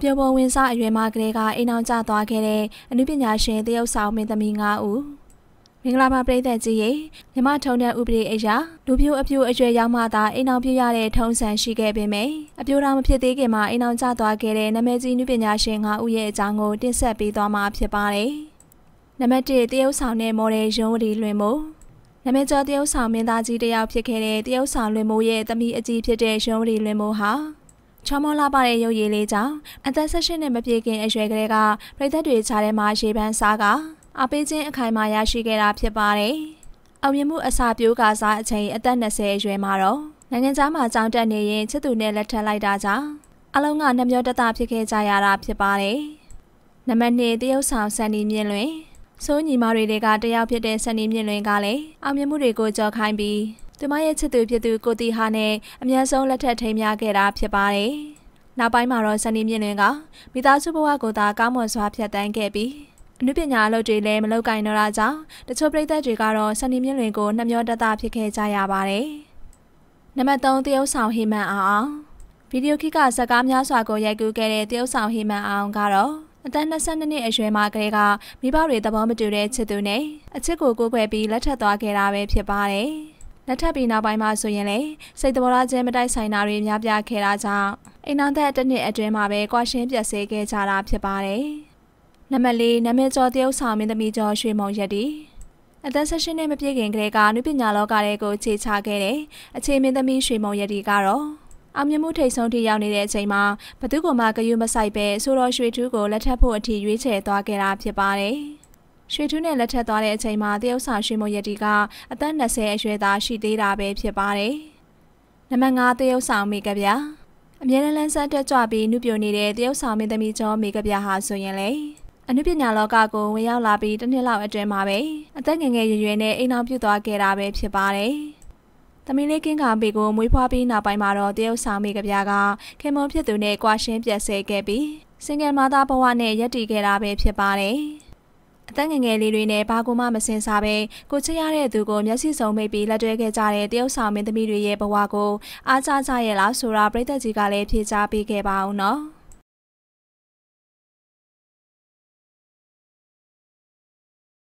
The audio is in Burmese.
ပျော်ပေါ်ဝင်စားအရွယ်မှကလေးကအိမ်အောင်ကျသွားခဲ့တဲ့အနုပညာရှင်တရုတ်ဆောင်မင်းသမီး9ဦးမင်္ဂလာပါပရိသတ်ကြီးရေမြမထုံတဲ့ဥပဒေအရာလူပြိုအပြိုအကျွဲရောက်မှသာအိမ်အောင်ပြရတဲ့ထုံးစံရှိခဲ့ပေမယ့်အပြိုတော်မဖြစ်သေးခင်မှာအိမ်အောင်ကျသွားခဲ့တဲ့နာမည်ကြီးအနုပညာရှင်9ဦးရဲ့အကြောင်းကိုတင်ဆက်ပေးသွားမှာဖြစ်ပါတယ်။နံပါတ်1တရုတ်ဆောင်တဲ့မော်ဒယ်ရုံးဝတီလွင်မိုးနာမည်ကျော်တရုတ်ဆောင်မင်းသားကြီးတစ်ယောက်ဖြစ်ခဲ့တဲ့တရုတ်ဆောင်လွင်မိုးရဲ့သမီးအကြီးဖြစ်တဲ့ရုံးဝတီလွင်မိုးဟာချောမောလာပါတဲ့ရုပ်ရည်လေးကြောင့်အသက်16နှစ်မပြည့်ခင်အရွယ်ကလေးကပြည်သက်တွေခြားထဲမှာရေပန်းစားကအပေးခြင်းအခိုင်အမာရရှိခဲ့တာဖြစ်ပါတယ်။အောင်မြင်မှုအစာပြိုးကစားအချိန်အသက်20အရွယ်မှာတော့နိုင်ငံသားမှာကြောင်းတက်နေရင်ချစ်သူနဲ့လက်ထပ်လိုက်တာကြောင့်အလုံးကနှမျောတတဖြစ်ခဲ့ကြရတာဖြစ်ပါတယ်။နံပါတ်2တရုတ်ဆောင်စံဒီမြင့်လွင်စိုးညီမတွေကတယောက်ဖြစ်တဲ့စံဒီမြင့်လွင်ကလည်းအောင်မြင်မှုတွေကိုကြော်ခိုင်းပြီးသူမရဲ့ချစ်သူဖြစ်သူကိုတီဟာနဲ့အများဆုံးလက်ထပ်ထိမ်းမြခဲ့တာဖြစ်ပါတယ်။နောက်ပိုင်းမှာတော့စံဒီမြင့်လွင်ကမိသားစုဘဝကိုသာကောင်းမွန်စွာဖြတ်သန်းခဲ့ပြီးအနုပညာအလုပ်တွေလည်းမလုပ်ကိုင်တော့တာကြောင့်တချို့ပြည်သက်တွေကတော့စံဒီမြင့်လွင်ကိုနှမျောတတဖြစ်ခဲ့ကြရပါတယ်။နံပါတ်3တရုတ်ဆောင်ဟိမန်အောင်ဗီဒီယိုခိကဇာတ်ကားများစွာကိုရိုက်ကူးခဲ့တဲ့တရုတ်ဆောင်ဟိမန်အောင်ကတော့အသက်22နှစ်အရွယ်မှာကလေးကမိဘတွေသဘောမတူတဲ့ချစ်သူနဲ့အချစ်ကိုကိုးကွယ်ပြီးလက်ထပ်သွားခဲ့တာပဲဖြစ်ပါတယ်။လက်ထပ်ပြီးနောက်ပိုင်းမှာဆိုရင်လေစိတ်သဘောထားချင်းမတိုက်ဆိုင်တာတွေများပြားခဲ့တာကြောင့်အိမ်နောက်သက်တစ်နှစ်အတွင်းမှာပဲကွာရှင်းပြတ်စေခဲ့ကြတာဖြစ်ပါတယ်။နံပါတ်4နာမည်ကျော်တရုတ်ဆောင်မင်းသမီးကျော်ရွှေမုံရက်တီအသက်16နှစ်မပြည့်ခင်ကလေးကနုပညာလောကတွေကိုခြေချခဲ့တဲ့အခြေမင်းသမီးရွှေမုံရက်တီကတော့အောင်မြင်မှုထိပ်ဆုံးထိရောက်နေတဲ့အချိန်မှာဘသူကမှဂယုမဆိုင်ပဲဆိုတော်ရွှေထူးကိုလက်ထပ်ဖို့အထိရွေးချယ်သွားခဲ့တာဖြစ်ပါတယ်။ရွှေထူးနဲ့လက်ထပ်သွားတဲ့အချိန်မှာတရုတ်ဆောင်ရွှေမုံရက်တီကအသက်20အရွယ်သားရှိသေးတာပဲဖြစ်ပါတယ်။နံပါတ်5တရုတ်ဆောင်မိကဗျာအမြဲတမ်းလန်းဆန်းတက်ကြွပြီးနုပြိုနေတဲ့တရုတ်ဆောင်မင်းသမီးကျော်မိကဗျာဟာဆိုရင်လေအနုပညာလောကကိုဝင်ရောက်လာပြီးတစ်နှစ်လောက်အတွင်းမှာပဲအသက်ငယ်ငယ်ရွယ်ရွယ်နဲ့အိမ်အောင်ပြုတ်သွားခဲ့တာပဲဖြစ်ပါတယ်။သမီးလေးကင်းကာပေကိုမွေးဖွားပြီးနောက်ပိုင်းမှာတော့တရုတ်ဆောင်မိကဗျာကခင်မုန်းဖြစ်သူနဲ့ကွာရှင်းပြတ်ဆဲခဲ့ပြီးစင်ကယ်မာသားဘဝနဲ့ရပ်တည်ခဲ့တာပဲဖြစ်ပါတယ်။အသက်ငယ်ငယ်လေးတွေနဲ့ဘာကိုမှမစင်စားပဲကိုချစ်ရတဲ့သူကိုမျက်စိစုံမိတ်ပြီးလက်တွဲခဲ့ကြတဲ့တရုတ်ဆောင်မင်းသမီးတွေရဲ့ဘဝကိုအားကျကြရဲ့လားဆိုတာပြည်သက်ကြီးကလည်းဖြေချပေးခဲ့ပါအောင်နော်။